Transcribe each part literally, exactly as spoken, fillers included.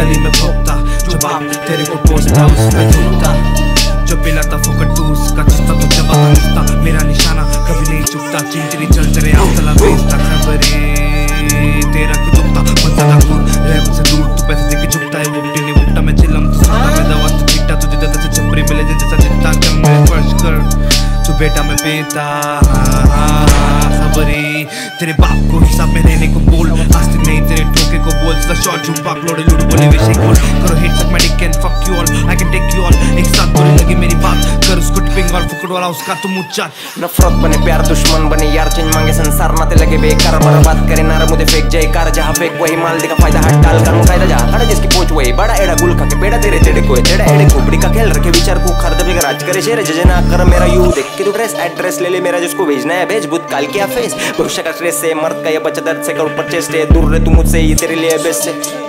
गली में भोगता, जो बाप तेरे को पोसता उसमें झुकता, जो पिलाता फुकट तू उसका चिस्ता, तो चबाता नुस्ता मेरा निशाना कभी नहीं चुकता, चिंचरी चल तेरे आंसला बेचता, खबरे तेरा क्यों दुखता, मन ज्यादा दूर रह मुझसे दूर, तू पैसे देके झुकता है उल्टी नहीं उल्टा, मैं चिल्लम तू सुनता, मैं दवा तू पीटा, तुझे जैसे से छपरी मिले जैसा चिंता कर मैं फर्श कर, तू बेटा मैं बेटा खबरे तेरे बाप को हिसाब में रहने को बोल, आस्तिक नहीं तेरे ठोके को बोल, सदा शॉट झूम पाक लोड़े लूट बोले वैसे गोल, करो हिट सक मैं can fuck you all, I can take you all, एक साथ बोलने लगी मेरी बात, कर उसको टिपिंग और फुकट वाला उसका तुम मुच्चा, नफरत बने प्यार दुश्मन बने यार, चेंज मांगे संसार नाते लगे बेकार, बर्बाद करे नारा मुझे फेंक जयकार, जहाँ फेंक वही माल दिखा फायदा हट डाल कर मुकायदा, जहाँ खड़ा जिसकी पोच वही बड़ा एड़ा गुल खा के बेड़ा तेरे तेरे को तेरा एड़े खोपड़ी का खेल रखे विचार को खर दबे राज करे शेर जजना कर मेरा यू देख के तू ड्रेस एड्रेस ले ले मेरा जिसको भेजना है भेज, भूत काल किया फेस भविष्य का स्ट्रेस से, मर्द का ये बच्चा दर्द से करो परचेस से, दूर रहे तू मुझसे ये तेरे लिए बेस्ट से।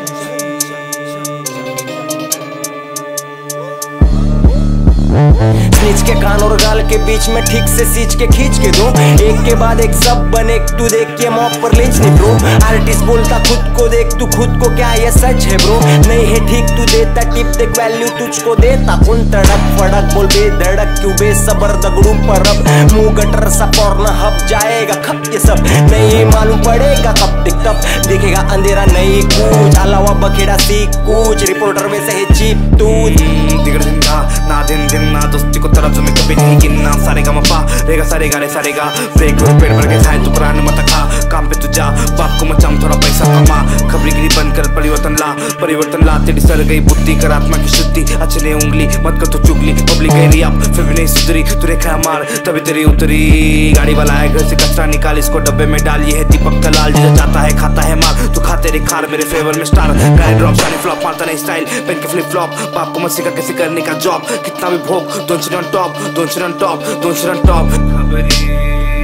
स्नीच के कान और गाल के बीच में ठीक से सींच के खींच के दो, एक के बाद एक सब बने तू देख के मॉप पर लिंच नहीं ब्रो, आर्टिस्ट बोलता खुद को देख तू खुद को क्या ये सच है ब्रो, नहीं है ठीक तू देता टिप देख वैल्यू तुझको देता, कौन तड़क फड़क बोल बेधड़क क्यों बेसबर दगड़ू पर अब मुंह गटर सा पौरना हब जाएगा खप ये सब, नहीं मालूम पड़ेगा कब दिख तब दिखेगा अंधेरा नहीं कुछ, अलावा बखेड़ा सीख कुछ, रिपोर्टर में से है चीप तू दिगड़ जिंदा ना दिन दिन ना दोस्ती को तरफ में कभी नहीं गिनना, सारे गा मपा रेगा सारे गा रे सारे गा ब्रेक करो पेट भर के खाए तू पुराने मत खा, काम पे तू जा बाप को मचाम थोड़ा पैसा कमा, खबरी गिरी बंद कर परिवर्तन ला परिवर्तन ला, तेरी सर गई बुद्धि कर आत्मा की शुद्धि, अच्छे उंगली मत कर तो चुगली, पब्लिक गई अब फिर भी नहीं सुधरी, तू रेखा मार तभी तेरी उतरी, गाड़ी वाला है घर से कचरा निकाल इसको डब्बे में डाल, ये है दीपक दलाल जिसे चाहता है खाता है मार, तू खा तेरे खार मेरे फेवर में स्टार, गाय ड्रॉप शानी फ्लॉप मारता नहीं स्टाइल पेन के फ्लिप फ्लॉप, बाप को मत सिखा कैसे करने का जॉब, कितना भी भोग don't sit on top, don't sit on top, don't sit on top, खबरी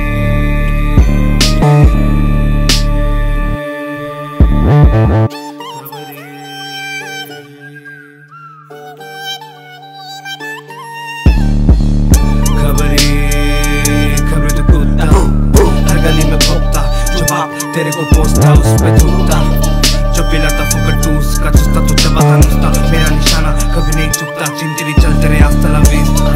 खबरी तो कूदता हर गली में भोगता, जो बाप तेरे को पोसता उसमें झुकता, जो पिलाता फुकट तू उसका चुस्ता, तू चबाता नुस्ता मेरा निशाना कभी नहीं चुकता, चिंचरी चल तेरे आंसला बेचता,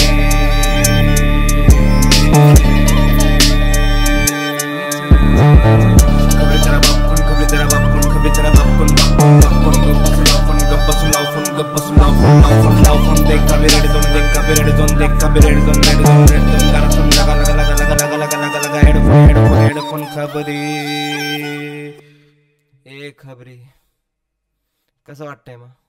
खबरी तेरा बाप कौन खबरी तेरा बाप कौन खबरी तेरा बाप कौन बाप कौन गप्पा सुनाओ फोन गप्पा सुनाओ फोन गप्पा सुनाओ फोन लाओ फोन लाओ फोन देख का रेड जोन देख का रेड जोन देख का red zone red zone red zone गाना सुन लगा लगा लगा लगा लगा लगा लगा लगा हेडफोन हेडफोन हेडफोन खबरी ए खबरी कसं वाटतंय मग?